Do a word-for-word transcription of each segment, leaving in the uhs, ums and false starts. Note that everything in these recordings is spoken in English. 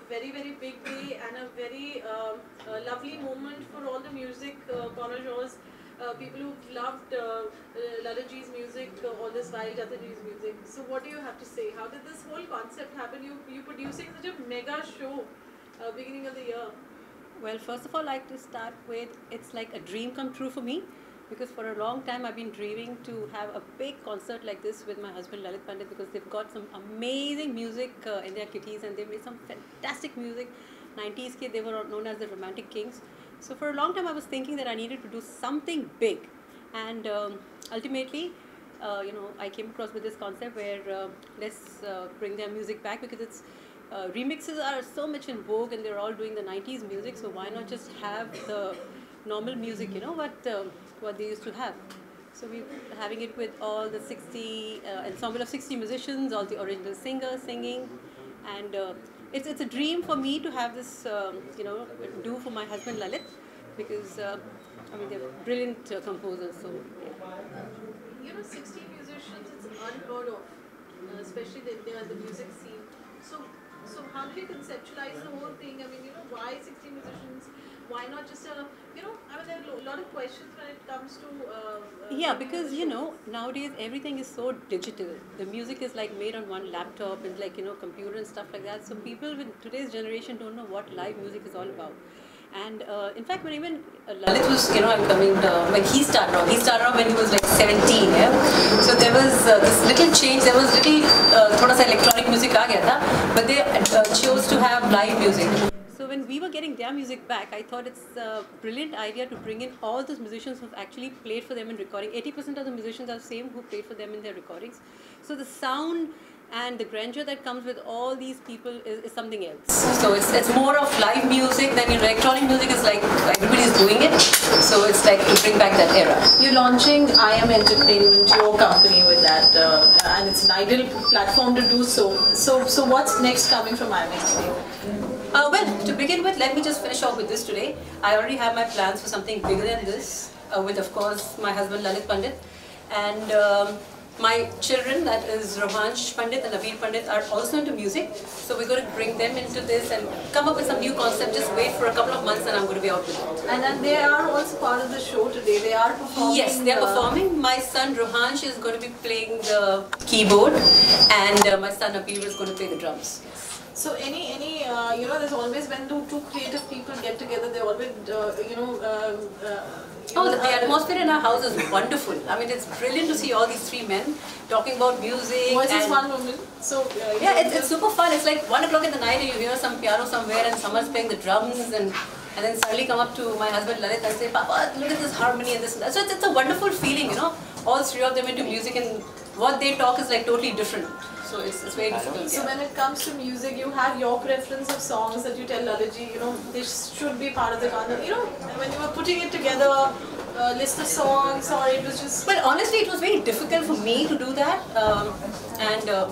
very very big day and a very uh, uh, lovely moment for all the music uh, connoisseurs, uh, people who've loved uh, uh, Lalitji's music uh, all this while, Jathaji's music. So what do you have to say? How did this whole concept happen? You you producing such a mega show uh, beginning of the year. Well, first of all, I'd like to start with, it's like a dream come true for me, because for a long time I've been dreaming to have a big concert like this with my husband Lalit Pandit, because they've got some amazing music uh, in their kitties and they've made some fantastic music. nineties kid, they were known as the Romantic Kings. So for a long time I was thinking that I needed to do something big, and um, ultimately uh, you know, I came across with this concept where uh, let's uh, bring their music back, because it's Uh, remixes are so much in vogue and they're all doing the nineties music, so why not just have the normal music, you know, what uh, what they used to have. So we're having it with all the sixty uh, ensemble of sixty musicians, all the original singers singing, and uh, it's it's a dream for me to have this um, you know, do for my husband Lalit, because uh, I mean they're brilliant uh, composers. So yeah. You know, sixty musicians, it's unheard of, uh, especially the, the, the music scene. So So how do you conceptualize the whole thing? I mean, you know, why sixty musicians? Why not just a, you know, I mean, there are a lot of questions when it comes to... Uh, uh, yeah, because, you know, nowadays everything is so digital. The music is like made on one laptop and like, you know, computer and stuff like that. So people with today's generation don't know what live music is all about. And uh, in fact, when even uh, Lalit was, you know, I'm coming to, like he started off, he started off when he was like seventeen, yeah. So there was uh, this little change, there was little, uh, thoda sa electronic music aa gaya tha, but they uh, chose to have live music. So when we were getting their music back, I thought it's a brilliant idea to bring in all those musicians who've actually played for them in recording. eighty percent of the musicians are the same who played for them in their recordings. So the sound and the grandeur that comes with all these people is, is something else. So it's it's more of live music than in electronic music. Is like everybody's doing it, so it's like to bring back that era. You're launching I M Entertainment, your company, with that, uh, and it's an ideal platform to do so. So so what's next coming from I M Entertainment? Uh, well, to begin with, let me just finish off with this today. I already have my plans for something bigger than this, uh, with of course my husband Lalit Pandit, and um, my children, that is Rohansh Pandit and Naveen Pandit, are also into music. So we're going to bring them into this and come up with some new concept. Just wait for a couple of months and I'm going to be out with it. And then they are also part of the show today. They are performing. Yes, they are performing. My son Rohansh is going to be playing the keyboard, and uh, my son Naveen is going to play the drums. So any, any uh, you know, there's always when two, two creative people get together, they always, uh, you know, uh, uh, Oh, the, the atmosphere in our house is wonderful. I mean, it's brilliant to see all these three men talking about music. Voices one woman. So uh, yeah, it's, it's super fun. It's like one o'clock in the night and you hear some piano somewhere and someone's playing the drums, and and then suddenly come up to my husband Lalit and say, Papa, look at this harmony and this and that. So it's, it's a wonderful feeling, you know. All three of them into music, and what they talk is like totally different. So it's, it's very difficult. So yeah. when it comes to music, you have your preference of songs that you tell Lalitji, you know, this should be part of the concept. You know, when you were putting it together, uh, list of songs, or it was just... Well, honestly, it was very difficult for me to do that. Um, and uh,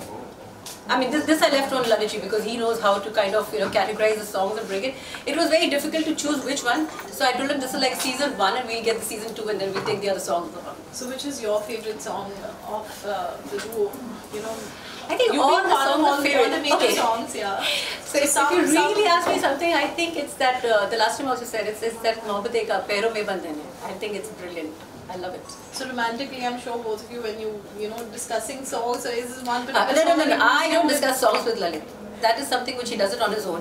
I mean, this, this I left on Lalitji, because he knows how to kind of, you know, categorize the songs and bring it. It was very difficult to choose which one. So I told him this is like season one and we'll get the season two and then we'll take the other songs along. So which is your favorite song of uh, the duo, you know? I think You've all been the part of songs all, are favorite. all the major Okay. songs, yeah. So, if, some, if you really some, ask me something, I think it's that, uh, the last time I also said, it's, it's that Mohabbat Ka Pairon Mein Bandhan Hai. I think it's brilliant. I love it. So romantically, I'm sure both of you, when you, you know, discussing songs, so is this one particular Uh, no, no, song no, no. that I you don't with- discuss songs with Lalit. That is something which he does it on his own.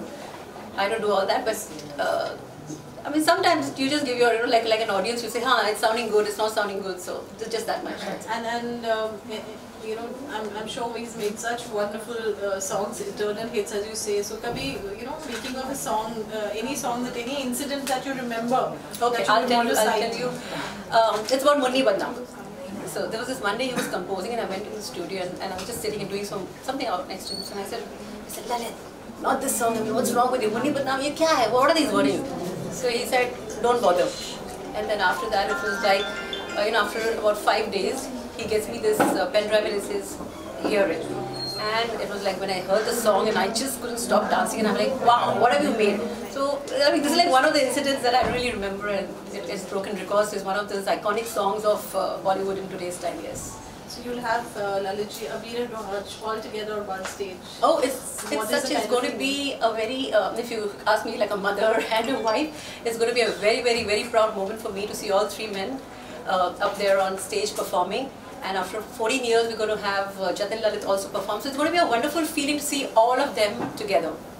I don't do all that, but uh, I mean, sometimes you just give your, you know, like like an audience, you say, huh, it's sounding good, it's not sounding good, so it's just that much. And, and um, you know, I'm, I'm sure he's made such wonderful uh, songs, eternal hits, as you say. So, kabhi, you know, making of a song, uh, any song, that any incident that you remember. Okay, that you I'll tell want you, to I'll cite. tell you. Um, it's about Munni Badnaam. So there was this Monday he was composing and I went in the studio and, and I was just sitting and doing some something out next to him. So I said, I said, Lalit, not this song, I mean, what's wrong with you? Munni Badnaam, ye kya hai? What are these words? So he said, don't bother. And then after that it was like, uh, you know, after about five days, he gets me this uh, pen drive and it says, hear it. And it was like when I heard the song and I just couldn't stop dancing and I'm like, wow, what have you made? So, I mean, this is like one of the incidents that I really remember, and it, it's Broken Records is one of those iconic songs of uh, Bollywood in today's time, yes. So you'll have uh, Lalitji, Abir and Raj all together on one stage. Oh, it's, What it's is such, the it's kind going of to feeling? be a very, uh, if you ask me like a mother and a wife, it's going to be a very, very, very proud moment for me to see all three men uh, up there on stage performing. And after fourteen years, we're going to have uh, Jatin Lalit also perform. So it's going to be a wonderful feeling to see all of them together.